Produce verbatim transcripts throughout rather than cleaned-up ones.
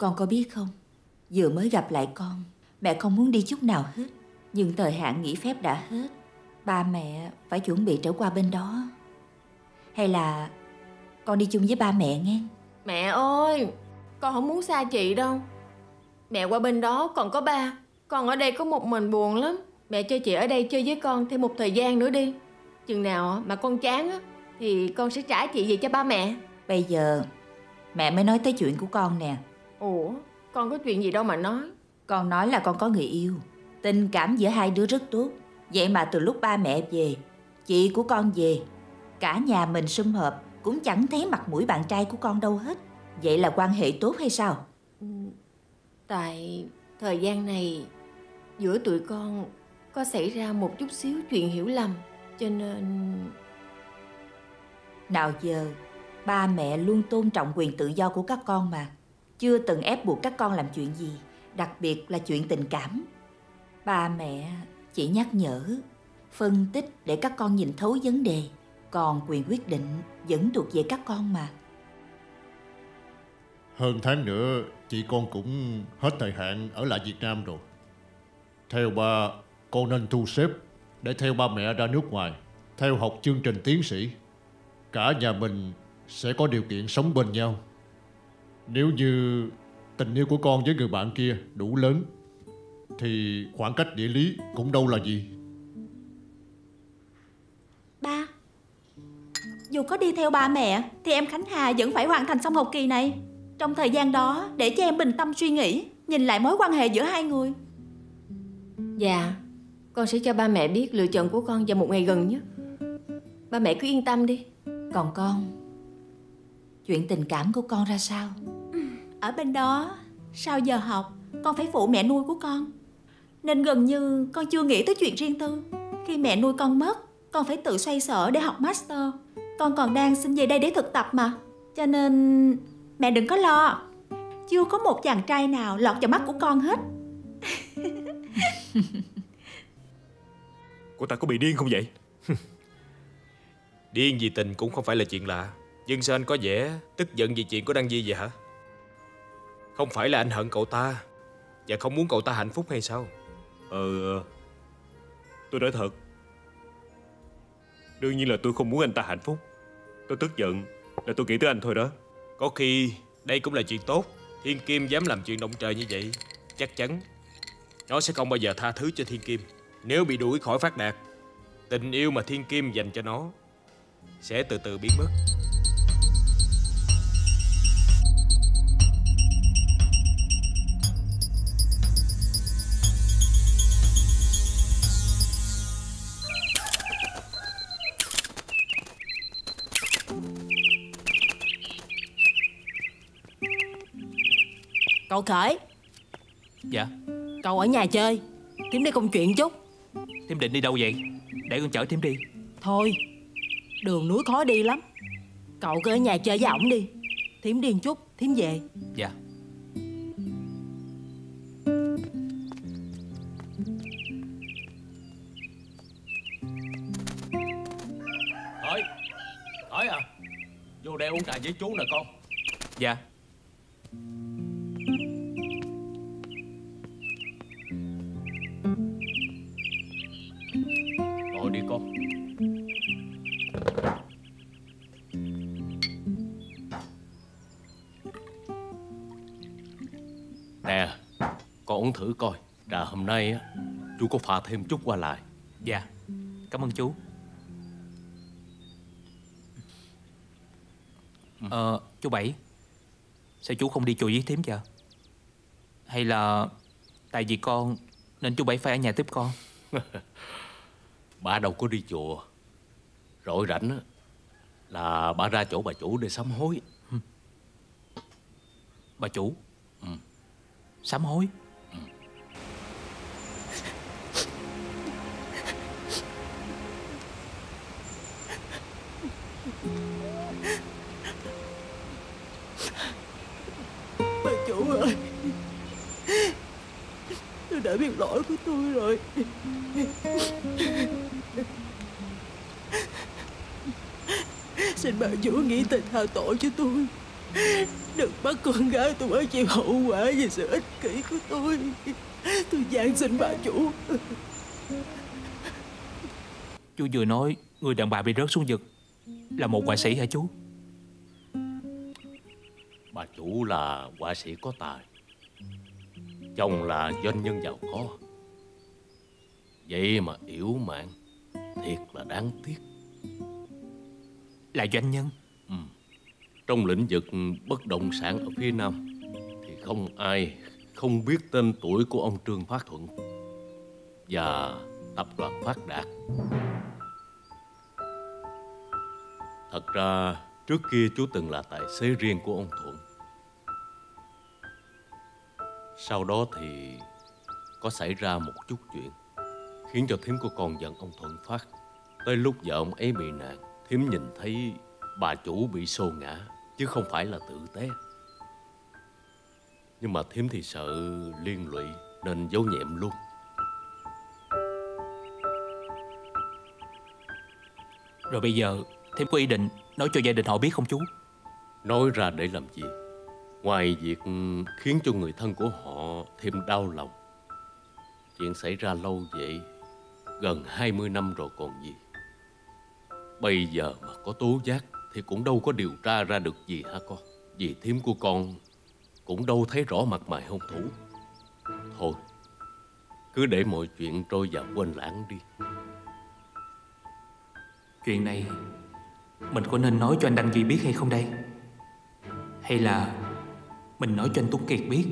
Con có biết không, vừa mới gặp lại con, mẹ không muốn đi chút nào hết. Nhưng thời hạn nghỉ phép đã hết, ba mẹ phải chuẩn bị trở qua bên đó. Hay là con đi chung với ba mẹ nghe? Mẹ ơi, con không muốn xa chị đâu. Mẹ qua bên đó còn có ba, con ở đây có một mình buồn lắm. Mẹ cho chị ở đây chơi với con thêm một thời gian nữa đi. Chừng nào mà con chán á thì con sẽ trả chị về cho ba mẹ. Bây giờ mẹ mới nói tới chuyện của con nè. Ủa, con có chuyện gì đâu mà nói. Con nói là con có người yêu, tình cảm giữa hai đứa rất tốt. Vậy mà từ lúc ba mẹ về, chị của con về, cả nhà mình sum họp cũng chẳng thấy mặt mũi bạn trai của con đâu hết. Vậy là quan hệ tốt hay sao? Tại thời gian này giữa tụi con có xảy ra một chút xíu chuyện hiểu lầm, cho nên... Nào giờ ba mẹ luôn tôn trọng quyền tự do của các con mà, chưa từng ép buộc các con làm chuyện gì, đặc biệt là chuyện tình cảm. Ba mẹ chỉ nhắc nhở, phân tích để các con nhìn thấu vấn đề, còn quyền quyết định vẫn thuộc về các con mà. Hơn tháng nữa chị con cũng hết thời hạn ở lại Việt Nam rồi. Theo ba, con nên thu xếp để theo ba mẹ ra nước ngoài, theo học chương trình tiến sĩ. Cả nhà mình sẽ có điều kiện sống bên nhau. Nếu như tình yêu của con với người bạn kia đủ lớn thì khoảng cách địa lý cũng đâu là gì. Ba, dù có đi theo ba mẹ thì em Khánh Hà vẫn phải hoàn thành xong học kỳ này. Trong thời gian đó để cho em bình tâm suy nghĩ, nhìn lại mối quan hệ giữa hai người. Dạ, con sẽ cho ba mẹ biết lựa chọn của con vào một ngày gần nhất. Ba mẹ cứ yên tâm đi. Còn con, chuyện tình cảm của con ra sao? Ở bên đó, sau giờ học, con phải phụ mẹ nuôi của con, nên gần như con chưa nghĩ tới chuyện riêng tư. Khi mẹ nuôi con mất, con phải tự xoay sở để học master. Con còn đang xin về đây để thực tập mà. Cho nên mẹ đừng có lo. Chưa có một chàng trai nào lọt vào mắt của con hết. Cô ta có bị điên không vậy? Điên vì tình cũng không phải là chuyện lạ. Nhưng sao anh có vẻ tức giận vì chuyện của Đăng Di vậy hả? Không phải là anh hận cậu ta và không muốn cậu ta hạnh phúc hay sao? Ờ, tôi nói thật. Đương nhiên là tôi không muốn anh ta hạnh phúc. Tôi tức giận là tôi nghĩ tới anh thôi đó. Có khi đây cũng là chuyện tốt. Thiên Kim dám làm chuyện động trời như vậy, chắc chắn nó sẽ không bao giờ tha thứ cho Thiên Kim. Nếu bị đuổi khỏi Phát Đạt, tình yêu mà Thiên Kim dành cho nó sẽ từ từ biến mất. Cậu Khởi. Dạ. Cậu ở nhà chơi, Thím đi công chuyện chút. Thím định đi đâu vậy? Để con chở Thím đi. Thôi, đường núi khó đi lắm. Cậu cứ ở nhà chơi với ổng đi. Thím đi một chút, Thím về. Dạ. Khởi, Khởi à, vô đây uống trà với chú nè con. Dạ. Ngồi đi con. Nè, con uống thử coi. Trà hôm nay á, chú có pha thêm chút qua lại. Dạ, cảm ơn chú. Ờ, chú Bảy, sao chú không đi chùa với Thím chờ? Hay là tại vì con nên chú Bảy phải ở nhà tiếp con? Bà đâu có đi chùa. Rỗi rảnh á, là bà ra chỗ bà chủ để sám hối. Bà chủ? Ừ. Sám hối? Ừ. Bà chủ ơi, tôi đã biết lỗi của tôi rồi. Xin bà chủ nghĩ tình tha tội cho tôi. Đừng bắt con gái tôi phải chịu hậu quả vì sự ích kỷ của tôi. Tôi van xin bà chủ. Chú vừa nói người đàn bà bị rớt xuống vực là một họa sĩ hả chú? Bà chủ là họa sĩ có tài, chồng là doanh nhân giàu có. Vậy mà yếu mạng, thiệt là đáng tiếc. Là doanh nhân? Ừ. Trong lĩnh vực bất động sản ở phía Nam thì không ai không biết tên tuổi của ông Trương Phát Thuận và tập đoàn Phát Đạt. Thật ra trước kia chú từng là tài xế riêng của ông Thuận. Sau đó thì có xảy ra một chút chuyện khiến cho thím của con giận ông Thuận Phát. Tới lúc vợ ông ấy bị nạn, thím nhìn thấy bà chủ bị xô ngã chứ không phải là tự té. Nhưng mà thím thì sợ liên lụy nên giấu nhẹm luôn. Rồi bây giờ thím có ý định nói cho gia đình họ biết không chú? Nói ra để làm gì? Ngoài việc khiến cho người thân của họ thêm đau lòng. Chuyện xảy ra lâu vậy, gần hai mươi năm rồi còn gì. Bây giờ mà có tố giác thì cũng đâu có điều tra ra được gì hả con? Vì thím của con cũng đâu thấy rõ mặt mày hung thủ. Thôi, cứ để mọi chuyện trôi vào quên lãng đi. Chuyện này mình có nên nói cho anh Đăng Duy biết hay không đây? Hay là mình nói cho anh Tuấn Kiệt biết?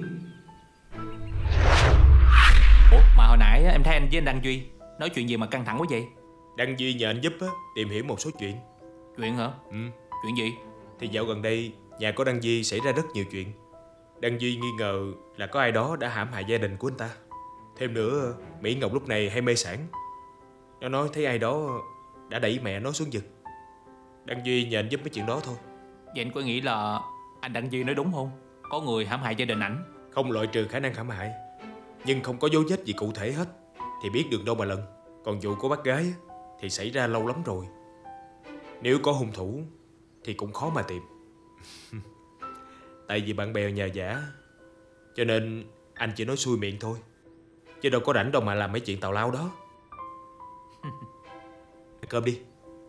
Ủa mà hồi nãy em thấy anh với anh Đăng Duy nói chuyện gì mà căng thẳng quá vậy? Đăng Duy nhờ anh giúp á, tìm hiểu một số chuyện. Chuyện hả? Ừ. Chuyện gì? Thì dạo gần đây nhà của Đăng Duy xảy ra rất nhiều chuyện. Đăng Duy nghi ngờ là có ai đó đã hãm hại gia đình của anh ta. Thêm nữa, Mỹ Ngọc lúc này hay mê sản. Nó nói thấy ai đó đã đẩy mẹ nó xuống vực. Đăng Duy nhờ anh giúp mấy chuyện đó thôi. Vậy anh có nghĩ là anh Đăng Duy nói đúng không? Có người hãm hại gia đình ảnh? Không loại trừ khả năng hãm hại, nhưng không có dấu vết gì cụ thể hết thì biết được đâu mà lần. Còn vụ của bác gái thì xảy ra lâu lắm rồi. Nếu có hung thủ thì cũng khó mà tìm. Tại vì bạn bè nhờ vả, cho nên anh chỉ nói xuôi miệng thôi, chứ đâu có rảnh đâu mà làm mấy chuyện tào lao đó. Ăn cơm đi.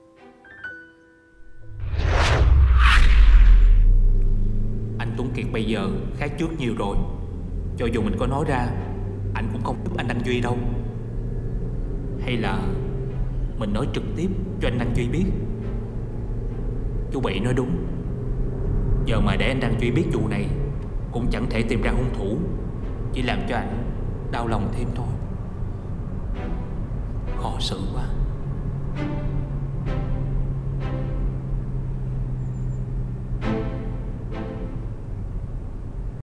Anh Tuấn Kiệt bây giờ khác trước nhiều rồi. Cho dù mình có nói ra, anh cũng không giúp anh Đăng Duy đâu. Hay là mình nói trực tiếp cho anh Đăng Duy biết? Chú Bị nói đúng. Giờ mà để anh Đăng Duy biết vụ này cũng chẳng thể tìm ra hung thủ, chỉ làm cho anh đau lòng thêm thôi. Khó xử quá.